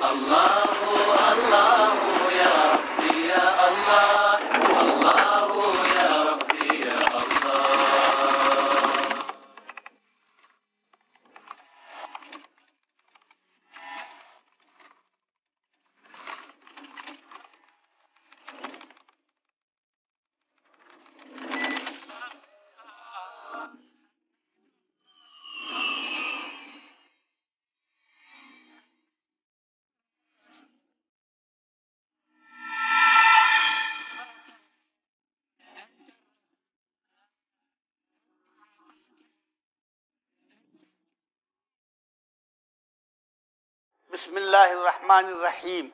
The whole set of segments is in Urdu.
بسم اللہ الرحمن الرحیم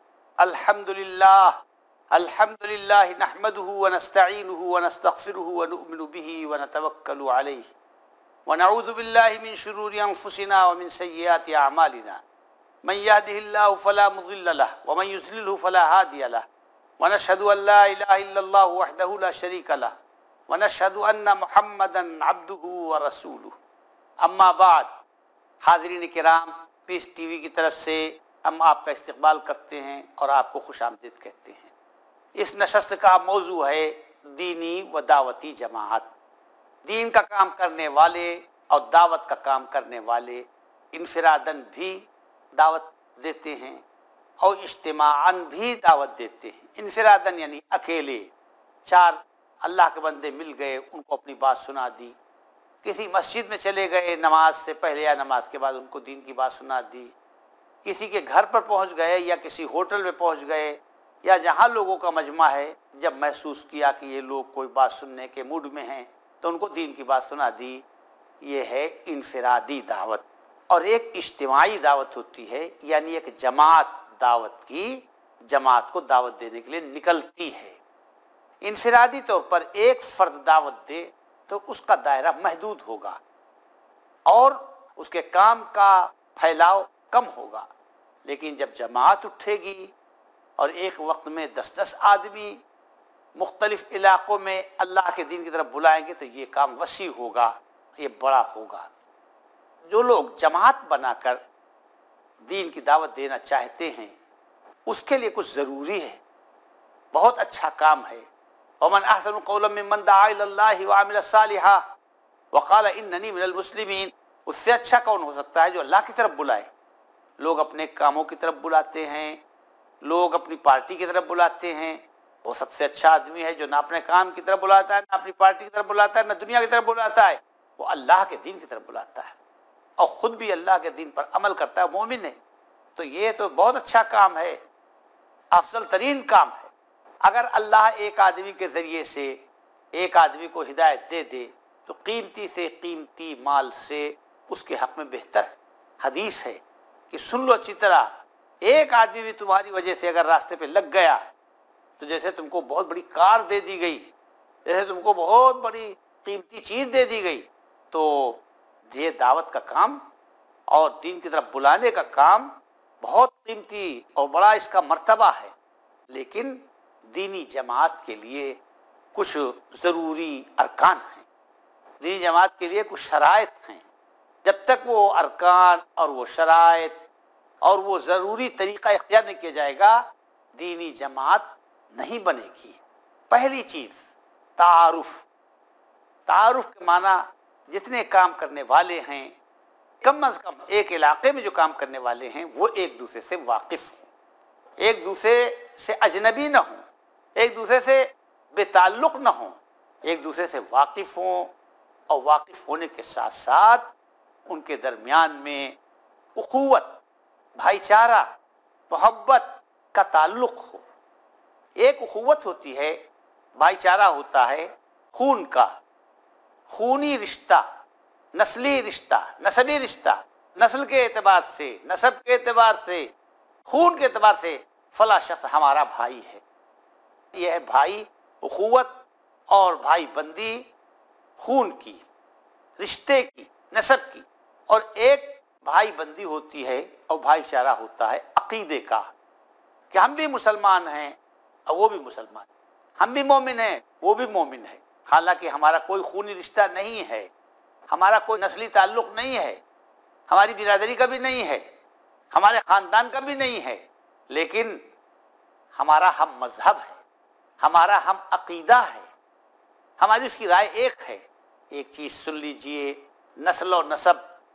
الحمدللہ نحمده ونستعینه ونستغفره ونؤمن به ونتوکل علیہ ونعوذ باللہ من شرور انفسنا ومن سیئات اعمالنا من يهده الله فلا مضل له ومن يضلل فلا هادي له ونشهد ان لا اله الا الله وحده لا شريك له ونشهد ان محمدا عبده ورسوله اما بعد. حاضرین کرام، پیس ٹی وی کی طرف سے ہم آپ کا استقبال کرتے ہیں اور آپ کو خوش آمدید کہتے ہیں. اس نشست کا موضوع ہے دینی و دعوتی جماعت. دین کا کام کرنے والے اور دعوت کا کام کرنے والے انفراداً بھی دعوت دیتے ہیں اور اجتماعاً بھی دعوت دیتے ہیں. انفراداً یعنی اکیلے، چار اللہ کے بندے مل گئے، ان کو اپنی بات سنا دی. کسی مسجد میں چلے گئے، نماز سے پہلے یا نماز کے بعد ان کو دین کی بات سنا دی. کسی کے گھر پر پہنچ گئے یا کسی ہوٹل میں پہنچ گئے یا جہاں لوگوں کا مجمع ہے، جب محسوس کیا کہ یہ لوگ کوئی بات سننے کے موڈ میں ہیں تو ان کو دین کی بات سنا دی. یہ ہے انفرادی دعوت. اور ایک اجتماعی دعوت ہوتی ہے، یعنی ایک جماعت کو دعوت دینے کے لیے نکلتی ہے. انفرادی طور پر ایک فرد دعوت دے تو اس کا دائرہ محدود ہوگا اور اس کے کام کا پھیلاؤ کم ہوگا. لیکن جب جماعت اٹھے گی اور ایک وقت میں 10 آدمی مختلف علاقوں میں اللہ کے دین کی طرف بلائیں گے تو یہ کام وسیع ہوگا، یہ بڑا ہوگا. جو لوگ جماعت بنا کر دین کی دعوت دینا چاہتے ہیں اس کے لیے کچھ ضروری ہے، بہت اچھا کام ہے. ومن احسن قولا ممن دعا الی اللہ وعمل صالحا وقال اننی من المسلمین. اس سے اچھا کون ہو سکتا ہے جو اللہ کی طرف بلائے. لوگ اپنے کاموں کی طرف بلاتے ہیں، لوگ اپنی پارٹی کی طرف بلاتے ہیں. وہ سب سے اچھا آدمی ہے جو نہ اپنے کام کی طرف بلاتا ہے، نہ اپنی پارٹی کی طرف بلاتا ہے، نہ دنیا کی طرف بلاتا ہے. وہ اللہ کے دین کی طرف بلاتا ہے اور خود بھی اللہ کے دین پر عمل کرتا ہے، مومن ہے. تو یہ تو بہت اچھا کام ہے، افضل ترین کام ہے. اگر اللہ ایک آدمی کے ذریعے سے ایک آدمی کو ہدایت دے دے تو قیمتی سے قیمتی مال سے اس کے حق میں بہتر ہے. حدیث ہے کہ سن لو اچھی طرح، ایک آدمی بھی تمہاری وجہ سے اگر راستے پہ لگ گیا تو جیسے تم کو بہت بڑی کار دے دی گئی، جیسے تم کو بہت بڑی قیمتی چیز دے دی گئی. تو یہ دعوت کا کام اور دین کی طرف بلانے کا کام بہت قیمتی اور بڑا اس کا مرتبہ ہے. لیکن دینی جماعت کے لیے کچھ ضروری ارکان ہیں، دینی جماعت کے لیے کچھ شرائط ہیں. جب تک وہ ارکان اور وہ شرائط اور وہ ضروری طریقہ اختیار نہیں کیا جائے گا دینی جماعت نہیں بنے گی. پہلی چیز تعارف. تعارف کے معنی جتنے کام کرنے والے ہیں کم از کم ایک علاقے میں جو کام کرنے والے ہیں وہ ایک دوسرے سے واقف ہوں، ایک دوسرے سے اجنبی نہ ہوں، ایک دوسرے سے بے تعلق نہ ہوں، ایک دوسرے سے واقف ہوں. اور واقف ہونے کے ساتھ ساتھ ان کے درمیان میں اخوت، بھائی چارہ، محبت کا تعلق ہو. ایک اخوت ہوتی ہے، بھائی چارہ ہوتا ہے خون کا، خونی رشتہ، نسلی رشتہ، نسبی رشتہ، نسل کے اعتبار سے، نسب کے اعتبار سے، خون کے اعتبار سے فلاں شخص ہمارا بھائی ہے. یہ ہے بھائی اخوت اور بھائی بندی خون کی، رشتے کی، نسب کی. اور ایک بھائی بندی ہوتی ہے اور بھائی چارہ ہوتا ہے عقیدے کا، کہ ہم بھی مسلمان ہیں اور وہ بھی مسلمان ہیں، ہم بھی مومن ہیں وہ بھی مومن ہے. حالانکہ ہمارا کوئی خونی رشتہ نہیں ہے، ہمارا کوئی نسلی تعلق نہیں ہے، ہماری برادری کا بھی نہیں ہے، ہمارے خاندان کا بھی نہیں ہے، لیکن ہمارا ہم مذہب ہے، ہمارا ہم عقیدہ ہے، ہماری اس کی رائے ایک ہے۔ ایک چیز سن لیجئے، نسل و نسب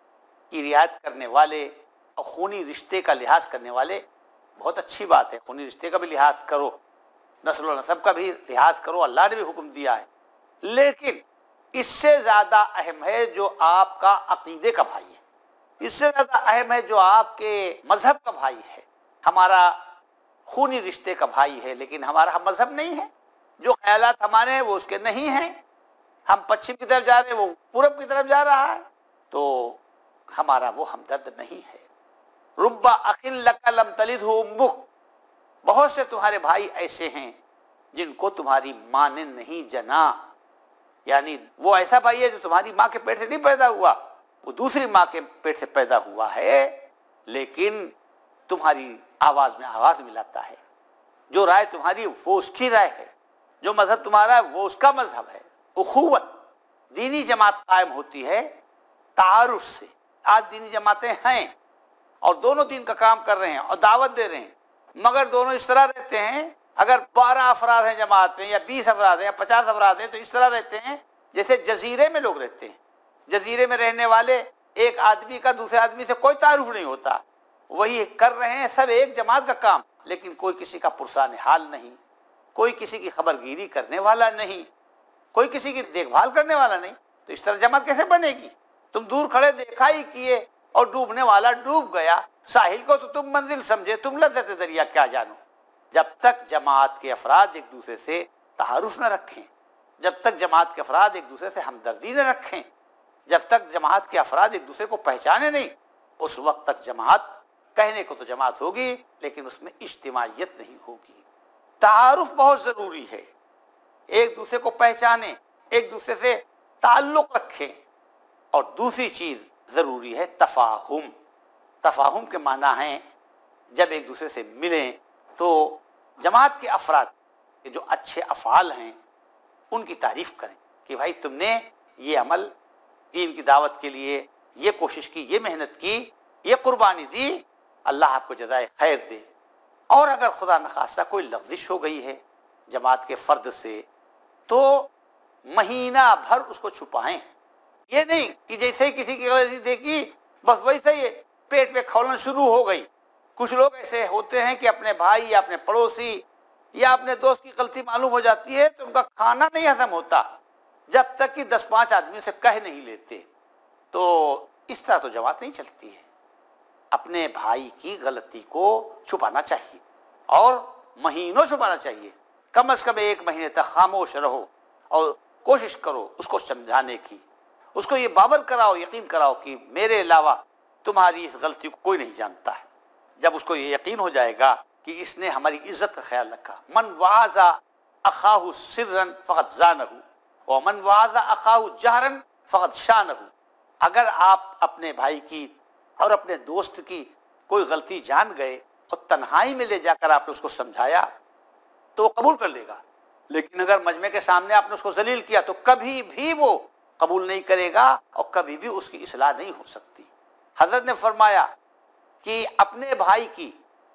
کی رعایت کرنے والے اور خونی رشتے کا لحاظ کرنے والے، بہت اچھی بات ہے، خونی رشتے کا بھی لحاظ کرو، نسل و نسب کا بھی لحاظ کرو، اللہ نے بھی حکم دیا ہے، لیکن اس سے زیادہ اہم ہے جو آپ کا عقیدے کا بھائی ہے، اس سے زیادہ اہم ہے جو آپ کے مذہب کا بھائی ہے۔ ہمارا خونی رشتے کا بھائی ہے لیکن ہمارا ہم مذہب نہیں ہے، جو خیالات ہمارے ہیں وہ اس کے نہیں ہیں، ہم پچھم کی طرف جا رہے ہیں، وہ پورب کی طرف جا رہا ہے، تو ہمارا وہ ہمدرد نہیں ہے۔ رب اخ لک لم تلدہ امک، بہت سے تمہارے بھائی ایسے ہیں جن کو تمہاری ماں نے نہیں جنا، یعنی وہ ایسا بھائی ہے جو تمہاری ماں کے پیٹ سے نہیں پیدا ہوا، وہ دوسری ماں کے پیٹ سے پیدا ہوا ہے، لیکن تمہاری آواز میں آواز ملاتا ہے، جو رائے تمہاری وہ اس کی رائے ہے، جو مذہب تمہارا ہے وہ اس کا مذہب ہے۔ اخوت، دینی جماعت قائم ہوتی ہے تعارف سے۔ آج دینی جماعتیں ہیں اور دونوں دین کا کام کر رہے ہیں اور دعوت دے رہے ہیں، مگر دونوں اس طرح رہتے ہیں، اگر 12 افراد ہیں جماعت میں یا 20 افراد ہیں یا 50 افراد ہیں تو اس طرح رہتے ہیں جیسے جزیرے میں لوگ رہتے ہیں۔ جزیرے میں رہنے والے ایک آدمی کا دوسرے آدمی سے کوئی تعارف نہیں ہوتا، وہی کر رہے ہیں سب ایک جماعت کا کام، لیکن کوئی کسی کا پرسان حال نہیں، کوئی کسی کی خبر گیری کرنے والا نہیں، کوئی کسی کی دیکھ بھال کرنے والا نہیں، تو اس طرح جماعت کیسے بنے گی؟ تم دور کھڑے دیکھا ہی کیے اور ڈوبنے والا ڈوب گیا، ساحل کو تو تم منزل سمجھے، تم لذت دریا کیا جانو۔ جب تک جماعت کے افراد ایک دوسرے سے تعارف نہ رکھیں، جب تک جماعت کے افراد ایک دوسرے سے ہمدردی نہ رکھیں، جب تک جماعت کے افراد ایک دوسرے کو پہچانے نہیں، اس وقت تک جماعت کہنے کو تو جماعت ہوگی لیکن اس میں اجتماعیت نہیں ہوگی۔ تعارف بہت ضروری ہے، ایک دوسرے کو پہچانیں، ایک دوسرے سے تعلق رکھیں، اور دوسری چیز ضروری ہے تفاہم۔ تفاہم کے معنی ہیں جب ایک دوسرے سے ملیں تو جماعت کے افراد کے جو اچھے افعال ہیں ان کی تعریف کریں کہ بھائی تم نے یہ عمل دین کی دعوت کے لیے یہ کوشش کی، یہ محنت کی، یہ قربانی دی، اللہ آپ کو جزائے خیر دے۔ اور اگر خدا نخواستہ کوئی لغزش ہو گئی ہے جماعت کے فرد سے تو مہینہ بھر اس کو چھپائیں، یہ نہیں کہ جیسے ہی کسی کی غلطی دیکھی بس ویسے ہی پیٹ میں کھولنا شروع ہو گئی۔ کچھ لوگ ایسے ہوتے ہیں کہ اپنے بھائی یا اپنے پڑوسی یا اپنے دوست کی غلطی معلوم ہو جاتی ہے تو ان کا کھانا نہیں ہضم ہوتا جب تک کہ 10-5 آدمیوں سے کہہ نہیں لیتے، تو اس طرح تو جماعت نہیں چلتی ہے۔ اپنے بھائی کی غلطی کو چھپانا چاہیے اور مہینوں چھپانا چاہیے، کم از کم 1 مہینے تک خاموش رہو اور کوشش کرو اس کو سمجھانے کی، اس کو یہ باور کراؤ، یقین کراؤ کہ میرے علاوہ تمہاری اس غلطی کو کوئی نہیں جانتا ہے۔ جب اس کو یہ یقین ہو جائے گا کہ اس نے ہماری عزت کا خیال رکھا، من وعظ اخاہ سرا فقد زانہ ومن وعظ اخاہ جہرا فقد شانہ، اگر آپ اپنے بھائی کی اور اپنے دوست کی کوئی غلطی جان گئے اور تنہائی میں لے جا کر آپ نے اس کو سمجھایا تو وہ قبول کر لے گا، لیکن اگر مجمع کے سامنے آپ نے اس کو ذلیل کیا تو کبھی بھی وہ قبول نہیں کرے گا اور کبھی بھی اس کی اصلاح نہیں ہو سکتی۔ حضرت نے فرمایا کہ اپنے بھائی کی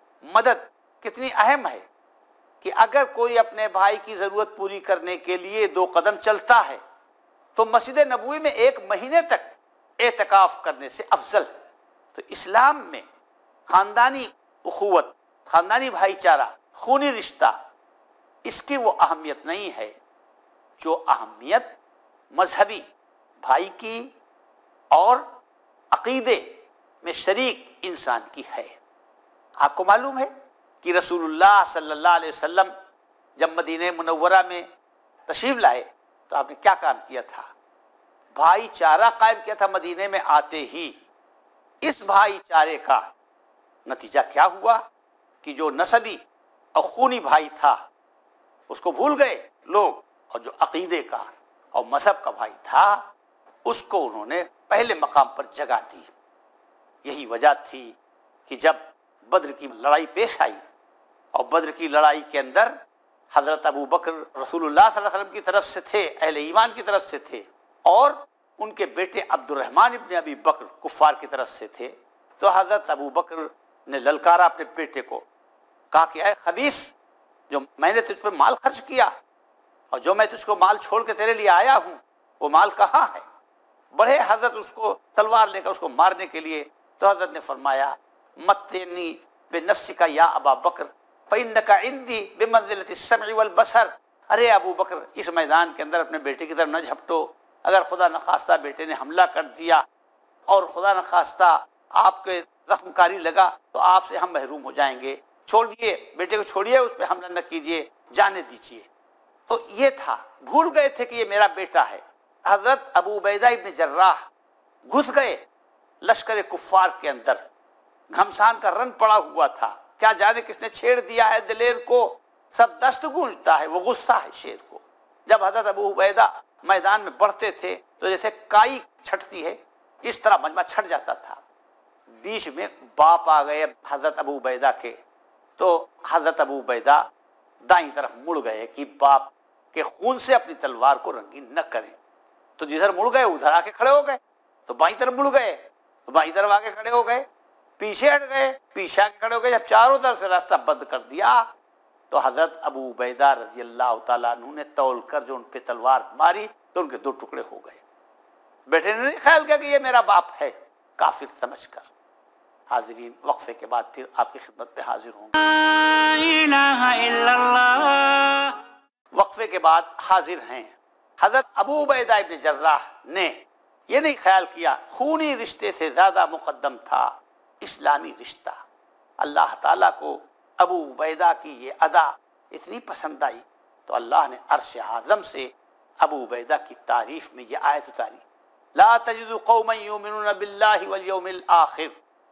مدد کتنی اہم ہے کہ اگر کوئی اپنے بھائی کی ضرورت پوری کرنے کے لیے 2 قدم چلتا ہے تو مسجد نبوی میں 1 مہینے تک اعتکاف کرنے سے افضل ہے۔ تو اسلام میں خاندانی اخوت، خاندانی بھائی چارہ، خونی رشتہ، اس کی وہ اہمیت نہیں ہے جو اہمیت مذہبی بھائی کی اور عقیدے میں شریک انسان کی ہے۔ آپ کو معلوم ہے کہ رسول اللہ صلی اللہ علیہ وسلم جب مدینہ منورہ میں تشریف لائے تو آپ نے کیا کام کیا تھا؟ بھائی چارہ قائم کیا تھا مدینہ میں آتے ہی۔ اس بھائی چارے کا نتیجہ کیا ہوا کہ جو نسبی اور خونی بھائی تھا اس کو بھول گئے لوگ، اور جو عقیدے کا اور مذہب کا بھائی تھا اس کو انہوں نے پہلے مقام پر جگہ دی۔ یہی وجہ تھی کہ جب بدر کی لڑائی پیش آئی اور بدر کی لڑائی کے اندر حضرت ابو بکر رسول اللہ صلی اللہ علیہ وسلم کی طرف سے تھے، اہل ایمان کی طرف سے تھے، اور ان کے بیٹے عبد الرحمن ابن ابی بکر کفار کی طرف سے تھے، تو حضرت ابو بکر نے للکارا اپنے بیٹے کو کہا کہ اے خبیث، جو میں نے تجھ پر مال خرچ کیا اور جو میں تجھ کو مال چھوڑ کے تیرے لیے آیا ہوں وہ مال کہاں ہے؟ بڑھے حضرت اس کو تلوار لے کر اس کو مارنے کے لیے، تو حضرت نے فرمایا متنی بنفسک یا ابا بکر فانک عندی بمنزلۃ السمع والبصر، ارے ابو بکر اس میدان کے اندر اپنے بیٹے کی طرف نہ جھپٹو، اگر خدا نخواستہ بیٹے نے حملہ کر دیا اور خدا نخواستہ آپ کے زخم کاری لگا تو آپ سے ہم محروم ہو جائیں گے، چھوڑیے بیٹے کو، چھوڑیے، اس پہ حملہ نہ کیجیے، جانے دیجیے۔ تو یہ تھا، بھول گئے تھے کہ یہ میرا بیٹا ہے۔ حضرت ابو عبیدہ ابن جراح گھس گئے لشکر کفار کے اندر، گھمسان کا رن پڑا ہوا تھا، کیا جانے کس نے چھیڑ دیا ہے دلیر کو، سب دست گونجتا ہے، وہ غصہ ہے شیر کو۔ جب حضرت ابو عبیدہ میدان میں بڑھتے تھے تو جیسے کائی چھٹتی ہے اس طرح مجمع چھٹ جاتا تھا۔ بیچ میں باپ آ گئے حضرت ابو عبیدہ کے، تو حضرت ابو عبیدہ دائیں طرف مڑ گئے کہ باپ کے خون سے اپنی تلوار کو رنگین نہ کریں، تو جدھر مڑ گئے ادھر آ کے کھڑے ہو گئے، تو بائیں طرف مڑ گئے تو بائیں طرف آ کے کھڑے ہو گئے، پیچھے ہٹ گئے پیچھے آ کے کھڑے ہو گئے۔ جب چاروں طرف سے راستہ بند کر دیا تو حضرت ابو عبیدہ رضی اللہ تعالیٰ عنہ نے تول کر جو ان پہ تلوار ماری تو ان کے دو ٹکڑے ہو گئے۔ بیٹے نے نہیں خیال کیا کہ یہ میرا باپ ہے، کافر سمجھ کر۔ حاضرین، وقفے کے بعد پھر آپ کی خدمت میں حاضر ہوں گے۔ لا الہ الا اللہ۔ وقفے کے بعد حاضر ہیں۔ حضرت ابو عبیدہ ابن جراح نے یہ نہیں خیال کیا، خونی رشتے سے زیادہ مقدم تھا اسلامی رشتہ۔ اللہ تعالیٰ کو ابو عبیدہ کی یہ ادا اتنی پسند آئی تو اللہ نے عرش اعظم سے ابو عبیدہ کی تعریف میں یہ آیت اتاری، لا تجد قوما یؤمنون باللہ والیوم الآخر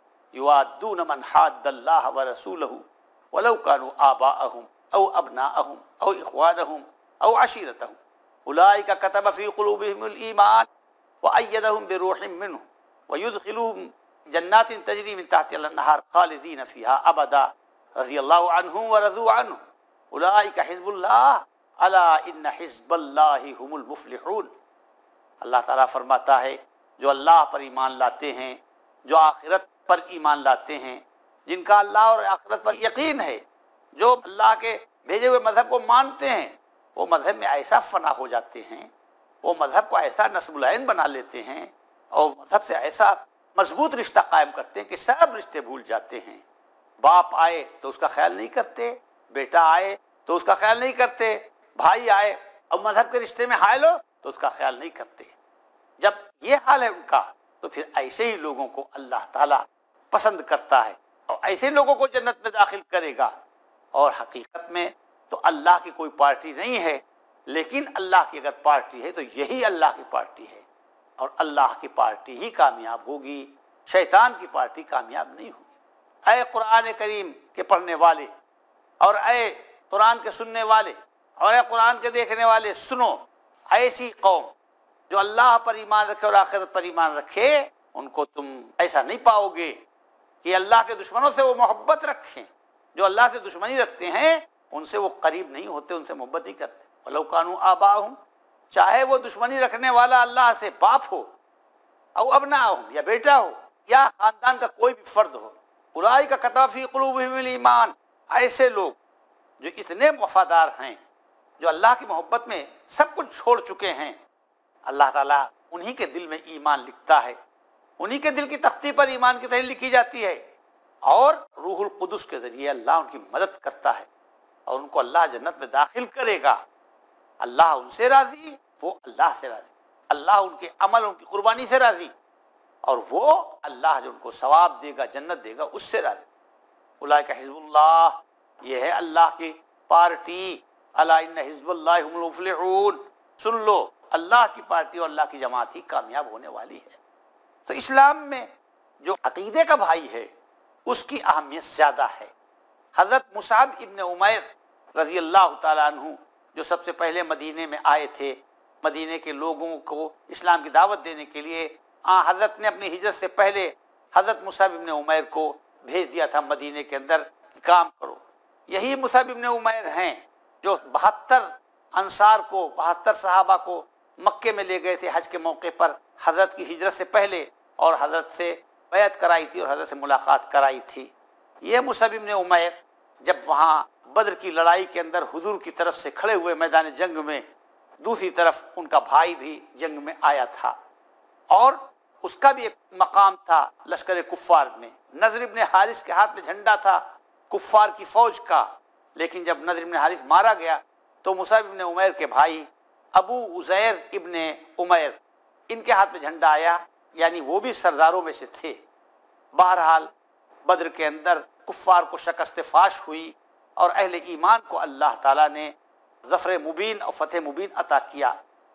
یوادون من حاد اللہ ورسولہ ولو كانوا آباءهم او ابناءهم او اخوانهم او عشیرتهم اولئک كتب في قلوبهم الایمان وأيدهم بروح منه ويدخلهم جنات تجری من تحتها الانہار خالدین فیها ابدا رضی اللہ عنہم ورضوا عنہ اولئک حزب اللہ الا ان حزب اللہ هم المفلحون۔ اللہ تعالیٰ فرماتا ہے جو اللہ پر ایمان لاتے ہیں، جو آخرت پر ایمان لاتے ہیں، جن کا اللہ اور آخرت پر یقین ہے، جو اللہ کے بھیجے ہوئے مذہب کو مانتے ہیں، وہ مذہب میں ایسا فنا ہو جاتے ہیں، وہ مذہب کو ایسا نصب العین بنا لیتے ہیں اور مذہب سے ایسا مضبوط رشتہ قائم کرتے ہیں کہ سب رشتے بھول جاتے ہیں۔ باپ آئے تو اس کا خیال نہیں کرتے، بیٹا آئے تو اس کا خیال نہیں کرتے، بھائی آئے اور مذہب کے رشتے میں حائل ہو تو اس کا خیال نہیں کرتے۔ جب یہ حال ہے ان کا تو پھر ایسے ہی لوگوں کو اللہ تعالیٰ پسند کرتا ہے اور ایسے لوگوں کو جنت میں داخل کرے گا۔ اور حقیقت میں تو اللہ کی کوئی پارٹی نہیں ہے، لیکن اللہ کی اگر پارٹی ہے تو یہی اللہ کی پارٹی ہے، اور اللہ کی پارٹی ہی کامیاب ہوگی، شیطان کی پارٹی کامیاب نہیں ہوگی۔ اے قرآن کریم کے پڑھنے والے اور اے قرآن کے سننے والے اور اے قرآن کے دیکھنے والے، سنو، ایسی قوم جو اللہ پر ایمان رکھے اور آخرت پر ایمان رکھے، ان کو تم ایسا نہیں پاؤ گے کہ اللہ کے دشمنوں سے وہ محبت رکھیں۔ جو اللہ سے دشمنی رکھتے ہیں ان سے وہ قریب نہیں ہوتے، ان سے محبت نہیں کرتے۔ وَلَوْ كَانُوا آبَاءَهُمْ، چاہے وہ دشمنی رکھنے والا اللہ سے باپ ہو، او ابناءہم، یا بیٹا ہو، یا خاندان کا کوئی بھی فرد ہو، اولئک کتب فی قلوبہم الایمان، ایسے لوگ جو اتنے وفادار ہیں، جو اللہ کی محبت میں سب کچھ چھوڑ چکے ہیں، اللہ تعالیٰ انہی کے دل میں ایمان لکھتا ہے، انہی کے دل کی تختی پر ایمان کی تحریر لکھی جاتی ہے، اور روح القدس کے ذریعے اللہ ان کی مدد کرتا ہے اور ان کو اللہ جنت میں داخل کرے گا۔ اللہ ان سے راضی، وہ اللہ سے راضی، اللہ ان کے عمل، ان کی قربانی سے راضی، اور وہ اللہ جو ان کو ثواب دے گا، جنت دے گا، اس سے راضی۔ اولئک حزب اللہ، یہ ہے اللہ کی پارٹی، الا ان حزب اللہ هم المفلحون، سن لو، اللہ کی پارٹی اور اللہ کی جماعت ہی کامیاب ہونے والی ہے۔ تو اسلام میں جو عقیدے کا بھائی ہے اس کی اہمیت زیادہ ہے۔ حضرت مصعب ابن عمیر رضی اللہ تعالیٰ عنہ جو سب سے پہلے مدینے میں آئے تھے، مدینے کے لوگوں کو اسلام کی دعوت دینے کے لیے حضرت نے اپنی ہجرت سے پہلے حضرت مصعب ابن عمیر کو بھیج دیا تھا مدینے کے اندر کہ کام کرو۔ یہی مصعب ابن عمیر ہیں جو 72 انصار کو، 72 صحابہ کو مکے میں لے گئے تھے حج کے موقع پر حضرت کی ہجرت سے پہلے، اور حضرت سے بیعت کرائی تھی اور حضرت سے ملاقات کرائی تھی۔ یہ مصعب ابن عمیر جب وہاں بدر کی لڑائی کے اندر حضور کی طرف سے کھڑے ہوئے میدان جنگ میں، دوسری طرف ان کا بھائی بھی جنگ میں آیا تھا، اور اس کا بھی ایک مقام تھا لشکر کفار میں۔ نضر ابن حارث کے ہاتھ میں جھنڈا تھا کفار کی فوج کا، لیکن جب نضر ابن حارث مارا گیا تو مصعب ابن عمیر کے بھائی ابو عزیر ابن عمیر، ان کے ہاتھ میں جھنڈا آیا، یعنی وہ بھی سرداروں میں سے تھے۔ بہرحال بدر کے اندر کفار کو شکست فاش ہوئی اور اہل ایمان کو اللہ تعالیٰ نے ظفر مبین اور فتح مبین عطا کیا۔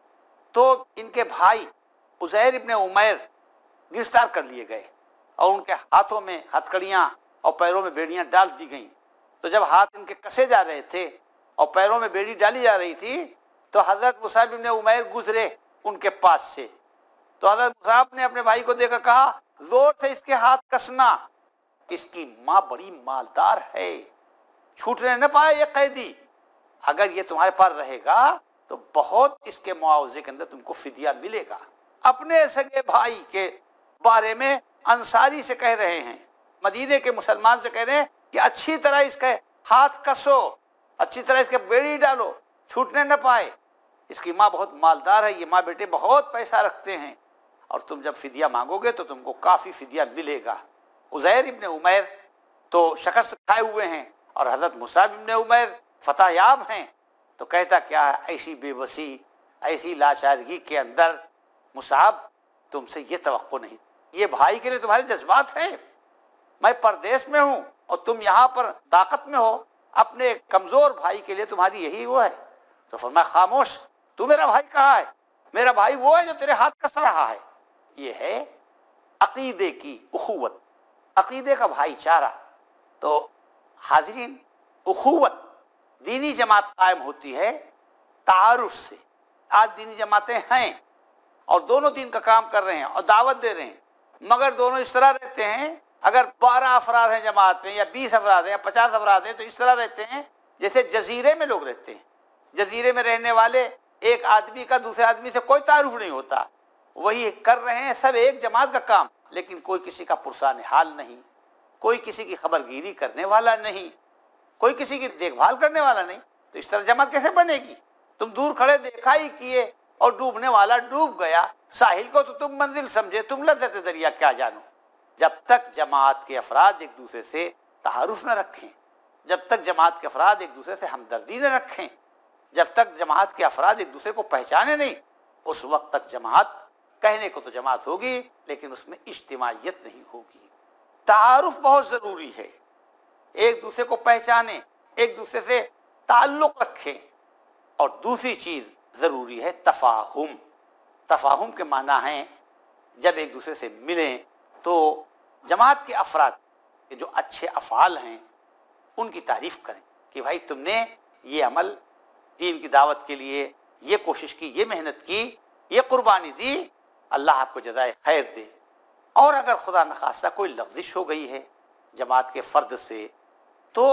تو ان کے بھائی عزیر ابن عمیر گرفتار کر لیے گئے اور ان کے ہاتھوں میں ہتھکڑیاں اور پیروں میں بیڑیاں ڈال دی گئیں۔ تو جب ہاتھ ان کے کسے جا رہے تھے اور پیروں میں بیڑی ڈالی جا رہی تھی تو حضرت مصعب ابن عمیر گزرے ان کے پاس سے، تو حضرت مصعب نے اپنے بھائی کو دیکھ کر کہا زور سے اس کے ہاتھ کسنا، اس کی ماں بڑی مالدار ہے، چھوٹنے نہ پائے یہ قیدی، اگر یہ تمہارے پاس رہے گا تو بہت اس کے معاوضے کے اندر تم کو فدیہ ملے گا۔ اپنے سگے بھائی کے بارے میں انصاری سے کہہ رہے ہیں، مدینے کے مسلمان سے کہہ رہے ہیں کہ اچھی طرح اس کے ہاتھ کسو، اچھی طرح اس کے بیڑی ڈالو، چھوٹنے نہ پائے، اس کی ماں بہت مالدار ہے، یہ ماں بیٹے بہت پیسہ رکھتے ہیں، اور تم جب فدیہ مانگو گے تو تم کو کافی فدیہ ملے گا۔ عزیر ابن عمیر تو شکست کھائے ہوئے ہیں اور حضرت مصعب ابن عمیر فتح یاب ہیں، تو کہتا کیا ہے، ایسی بے بسی، ایسی لاچارگی کے اندر مصعب تم سے یہ توقع نہیں، یہ بھائی کے لیے تمہارے جذبات ہیں، میں پردیس میں ہوں اور تم یہاں پر طاقت میں ہو، اپنے کمزور بھائی کے لیے تمہاری یہی وہ ہے۔ تو فرمایا خاموش، تو میرا بھائی کہاں ہے؟ میرا بھائی وہ ہے جو تیرے ہاتھ کس رہا ہے۔ یہ ہے عقیدے کی اخوت، عقیدے کا بھائی چارہ۔ تو حاضرین، اخوت دینی جماعت قائم ہوتی ہے تعارف سے۔ آج دینی جماعتیں ہیں اور دونوں دین کا کام کر رہے ہیں اور دعوت دے رہے ہیں، مگر دونوں اس طرح رہتے ہیں، اگر 12 افراد ہیں جماعت میں یا 20 افراد ہیں یا 50 افراد ہیں تو اس طرح رہتے ہیں جیسے جزیرے میں لوگ رہتے ہیں۔ جزیرے میں رہنے والے ایک آدمی کا دوسرے آدمی سے کوئی تعارف نہیں ہوتا، وہی کر رہے ہیں سب ایک جماعت کا کام، لیکن کوئی کسی کا پرسان حال نہیں، کوئی کسی کی خبر گیری کرنے والا نہیں، کوئی کسی کی دیکھ بھال کرنے والا نہیں، تو اس طرح جماعت کیسے بنے گی؟ تم دور کھڑے دیکھا ہی کیے اور ڈوبنے والا ڈوب گیا، ساحل کو تو تم منزل سمجھے، تم لذت دریا کیا جانو۔ جب تک جماعت کے افراد ایک دوسرے سے تعارف نہ رکھیں، جب تک جماعت کے افراد ایک دوسرے سے ہمدردی نہ رکھیں، جب تک جماعت کے افراد ایک دوسرے کو پہچانے نہیں، اس وقت تک جماعت کہنے کو تو جماعت ہوگی لیکن اس میں اجتماعیت نہیں ہوگی۔ تعارف بہت ضروری ہے، ایک دوسرے کو پہچانیں، ایک دوسرے سے تعلق رکھیں، اور دوسری چیز ضروری ہے تفاہم۔ تفاہم کے معنی ہیں جب ایک دوسرے سے ملیں تو جماعت کے افراد کے جو اچھے افعال ہیں ان کی تعریف کریں کہ بھائی تم نے یہ عمل دین کی دعوت کے لیے یہ کوشش کی، یہ محنت کی، یہ قربانی دی، اللہ آپ کو جزائے خیر دے۔ اور اگر خدا نخواستہ کوئی لغزش ہو گئی ہے جماعت کے فرد سے تو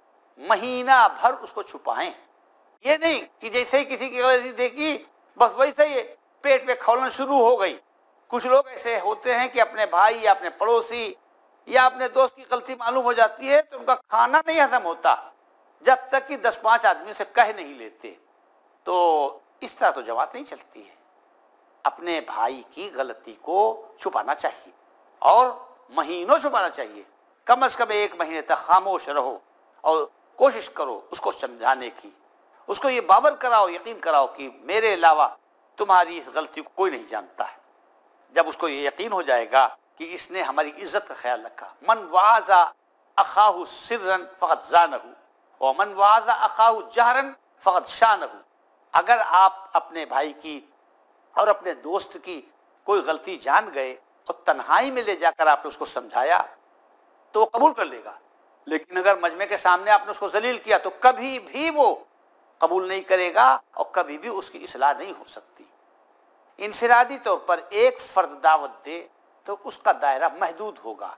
مہینہ بھر اس کو چھپائیں، یہ نہیں کہ جیسے ہی کسی کی غلطی دیکھی بس ویسے ہی پیٹ پہ کھولنا شروع ہو گئی۔ کچھ لوگ ایسے ہوتے ہیں کہ اپنے بھائی یا اپنے پڑوسی یا اپنے دوست کی غلطی معلوم ہو جاتی ہے تو ان کا کھانا نہیں ہضم ہوتا جب تک کہ 10-5 آدمی سے کہہ نہیں لیتے۔ تو اس طرح تو جماعت نہیں چلتی ہے۔ اپنے بھائی کی غلطی کو چھپانا چاہیے اور مہینوں چھپانا چاہیے، کم از کم 1 مہینے تک خاموش رہو اور کوشش کرو اس کو سمجھانے کی، اس کو یہ باور کراؤ، یقین کراؤ کہ میرے علاوہ تمہاری اس غلطی کو کوئی نہیں جانتا ہے۔ جب اس کو یہ یقین ہو جائے گا کہ اس نے ہماری عزت کا خیال رکھا، من وعظ اخاہ سرا فقد زانہ ومن وعظ اخاہ جہرا فقد شانہ۔ اگر آپ اپنے بھائی کی اور اپنے دوست کی کوئی غلطی جان گئے اور تنہائی میں لے جا کر آپ نے اس کو سمجھایا تو وہ قبول کر لے گا، لیکن اگر مجمع کے سامنے آپ نے اس کو ذلیل کیا تو کبھی بھی وہ قبول نہیں کرے گا اور کبھی بھی اس کی اصلاح نہیں ہو سکتی۔ انفرادی طور پر ایک فرد دعوت دے تو اس کا دائرہ محدود ہوگا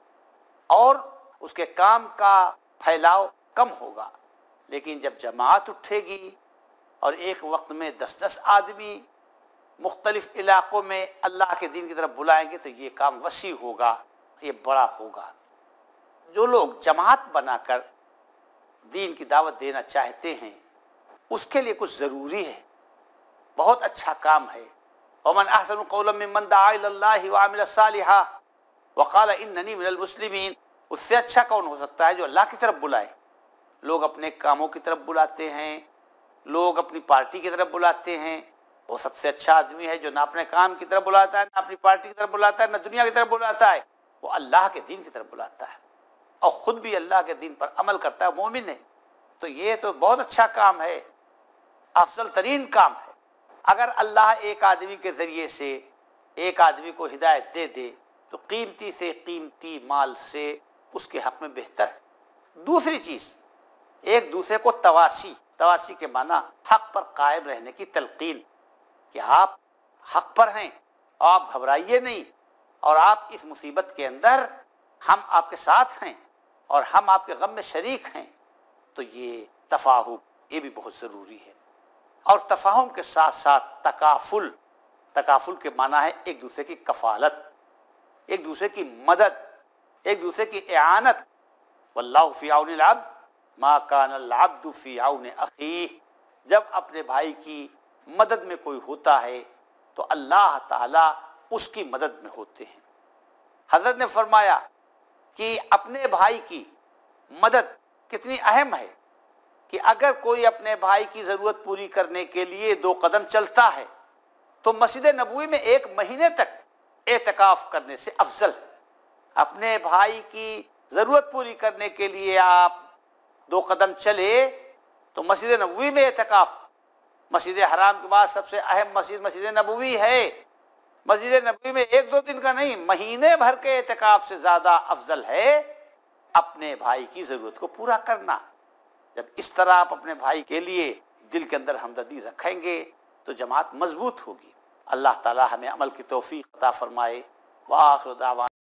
اور اس کے کام کا پھیلاؤ کم ہوگا، لیکن جب جماعت اٹھے گی اور ایک وقت میں 10-10 آدمی مختلف علاقوں میں اللہ کے دین کی طرف بلائیں گے تو یہ کام وسیع ہوگا، یہ بڑا ہوگا۔ جو لوگ جماعت بنا کر دین کی دعوت دینا چاہتے ہیں اس کے لیے کچھ ضروری ہے، بہت اچھا کام ہے۔ ومن احسن قولا ممن دعا الی اللہ وعمل صالحا وقال اننی من المسلمین، اس سے اچھا کون ہو سکتا ہے جو اللہ کی طرف بلائے۔ لوگ اپنے کاموں کی طرف بلاتے ہیں، لوگ اپنی پارٹی کی طرف بلاتے ہیں، وہ سب سے اچھا آدمی ہے جو نہ اپنے کام کی طرف بلاتا ہے، نہ اپنی پارٹی کی طرف بلاتا ہے، نہ دنیا کی طرف بلاتا ہے، وہ اللہ کے دین کی طرف بلاتا ہے اور خود بھی اللہ کے دین پر عمل کرتا ہے، مومن ہے۔ تو یہ تو بہت اچھا کام ہے، افضل ترین کام ہے۔ اگر اللہ ایک آدمی کے ذریعے سے ایک آدمی کو ہدایت دے دے تو قیمتی سے قیمتی مال سے اس کے حق میں بہتر ہے۔ دوسری چیز، ایک دوسرے کو تواسی کے معنی حق پر قائم رہنے کی تلقین، کہ آپ حق پر ہیں اور آپ گھبرائیے نہیں، اور آپ اس مصیبت کے اندر ہم آپ کے ساتھ ہیں اور ہم آپ کے غم میں شریک ہیں۔ تو یہ تفاہم، یہ بھی بہت ضروری ہے۔ اور تفاہم کے ساتھ ساتھ تکافل کے معنی ہے ایک دوسرے کی کفالت، ایک دوسرے کی مدد، ایک دوسرے کی اعانت۔ واللہ فی عون العبد ما کان العبد فی عون اخیہ، جب اپنے بھائی کی مدد میں کوئی ہوتا ہے تو اللہ تعالیٰ اس کی مدد میں ہوتے ہیں۔ حضرت نے فرمایا کہ اپنے بھائی کی مدد کتنی اہم ہے کہ اگر کوئی اپنے بھائی کی ضرورت پوری کرنے کے لیے 2 قدم چلتا ہے تو مسجد نبوی میں 1 مہینے تک اعتکاف کرنے سے افضل ہے۔ اپنے بھائی کی ضرورت پوری کرنے کے لیے آپ 2 قدم چلے تو مسجد نبوی میں اعتکاف، مسجد حرام کے بعد سب سے اہم مسجد نبوی ہے۔ مسجد نبوی میں 1-2 دن کا نہیں، مہینے بھر کے اعتکاف سے زیادہ افضل ہے اپنے بھائی کی ضرورت کو پورا کرنا۔ جب اس طرح آپ اپنے بھائی کے لیے دل کے اندر ہمدردی رکھیں گے تو جماعت مضبوط ہوگی۔ اللہ تعالی ہمیں عمل کی توفیق عطا فرمائے۔ وآخر دعوانا